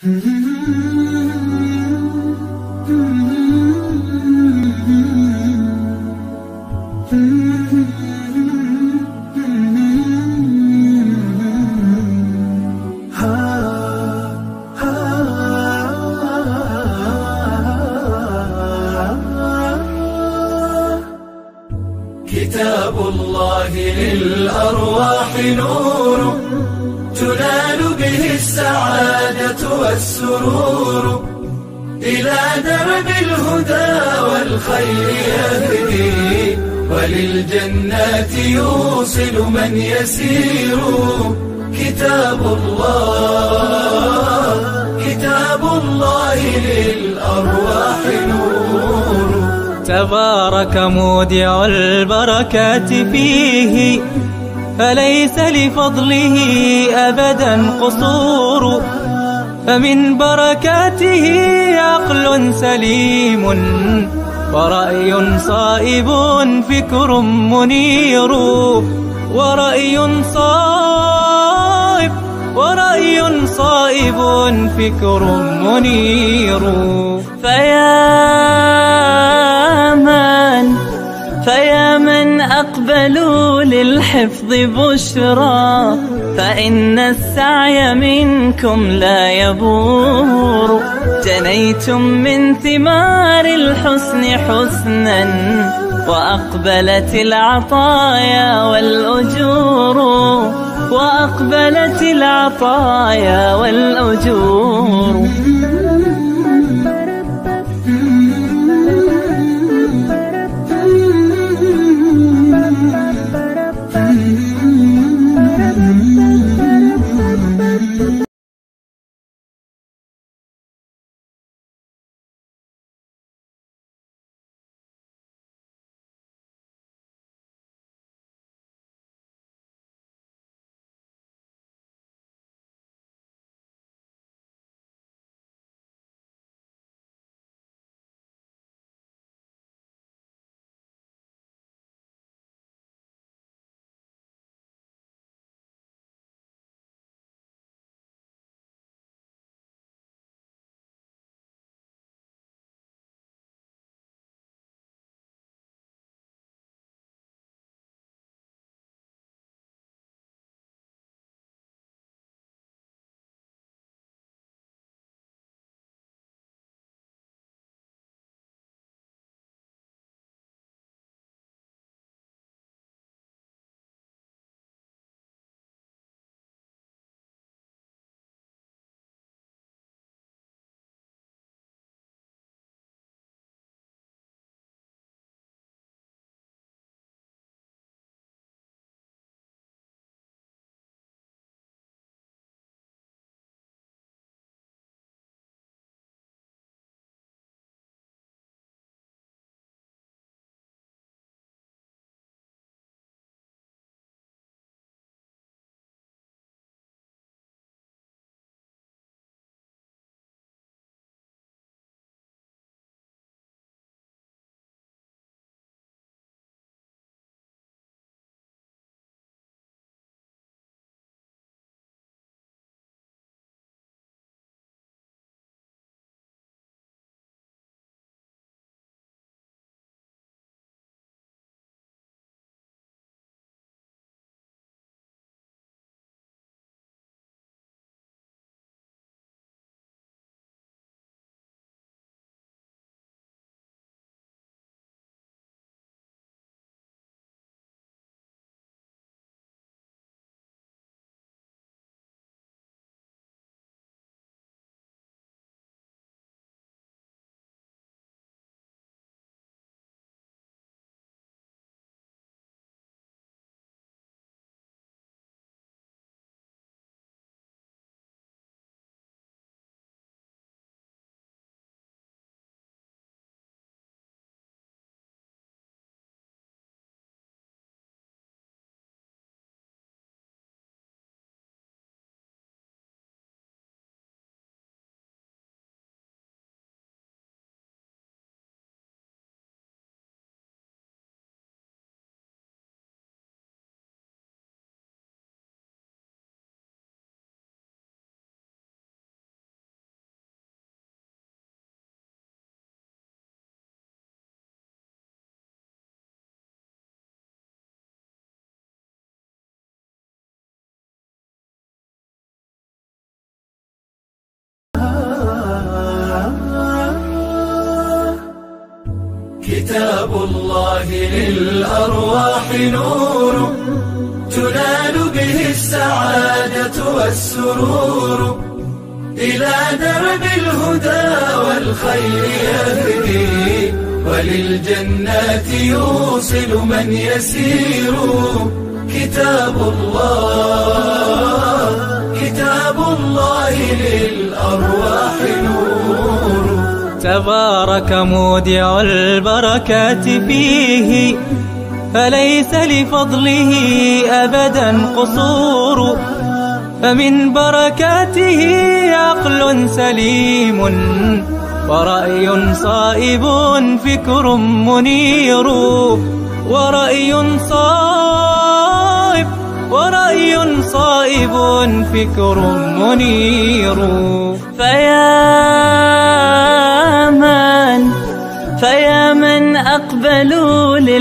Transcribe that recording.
كتاب الله للأرواح نور، تنال به السعادة والسرور، إلى درب الهدى والخير يهدي، وللجنات يوصل من يسير. كتاب الله للأرواح نور. تبارك مودع البركات فيه، فليس لفضله أبدا قصور. فمن بركاته عقل سليم، ورأي صائب فكر منير. ورأي صائب فكر منير. فيا من أقبلوا للحفظ بشرى، فإن السعي منكم لا يبور. جنيتم من ثمار الحسن حسنا، وأقبلت العطايا والأجور. كتاب الله للأرواح نور، تنال به السعادة والسرور، إلى درب الهدى والخير يهدي، وللجنات يوصل من يسير. كتاب الله للأرواح نور. تبارك مودع البركات فيه، فليس لفضله أبدا قصور، فمن بركاته عقل سليم، ورأي صائب فكر منير، ورأي صائب فكر منير. فيا من أقبلوا